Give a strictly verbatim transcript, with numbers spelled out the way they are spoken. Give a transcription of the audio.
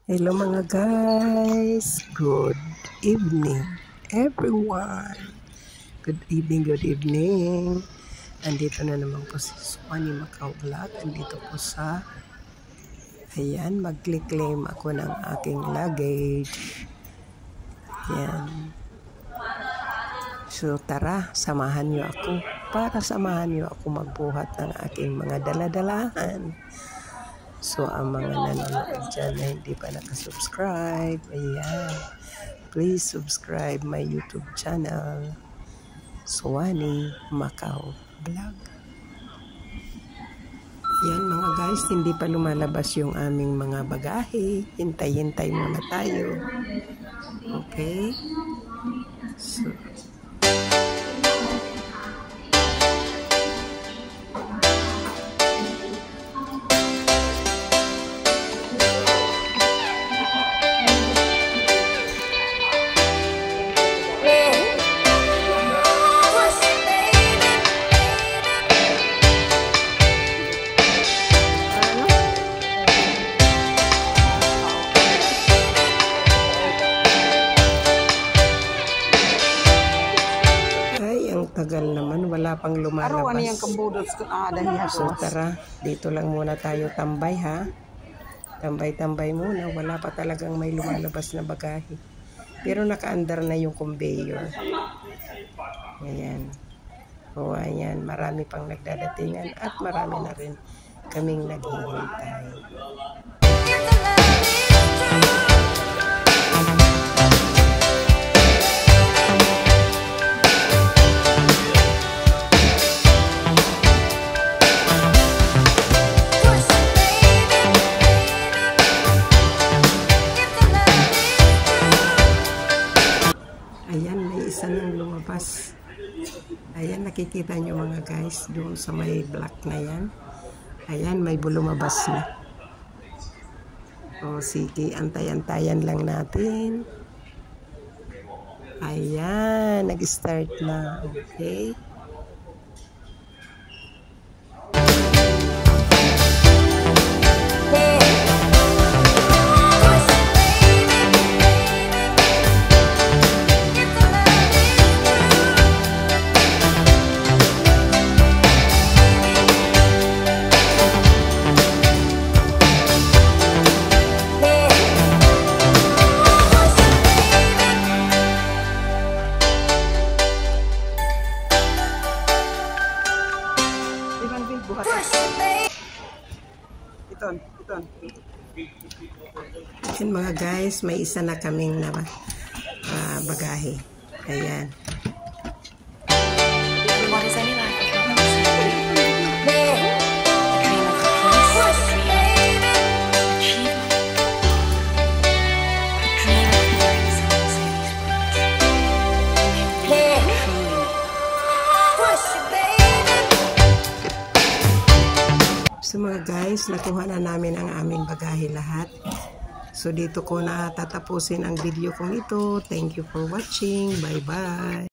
Hello mga guys, good evening everyone. Good evening, good evening. Andito na naman po si Suwani Macau Vlog. Andito po sa, ayan, mag-claim ako ng aking luggage. Ayan. So tara, samahan niyo ako para samahan niyo ako magbuhat ng aking mga daladalahan. So, ang mga nanonood dyan na hindi pa nakasubscribe, ayan, please subscribe my YouTube channel, Suwani Macau Vlog. Yan mga guys, hindi pa lumalabas yung aming mga bagahe. Hintay-hintay muna tayo. Okay? So, tagal naman, wala pang lumalabas. So tara, dito lang muna tayo tambay ha. Tambay-tambay muna, wala pa talagang may lumalabas na bagahe. Pero naka-andar na yung conveyor. Ayan. O ayan, marami pang nagdadatingan at marami na rin kaming naghihintay. Ayan, may isa nang lumabas. Ayan, nakikita nyo mga guys, doon sa may black na yan. Ayan, may lumabas na. O sige, antay-antayan lang natin. Ayan, nag-start na. Okay. Iton, iton. Ayan mga guys, may isa na kaming na uh, bagahe. Ayan. So mga guys, nakuha na namin ang aming bagahe lahat. So dito ko na tatapusin ang video kong ito. Thank you for watching. Bye bye.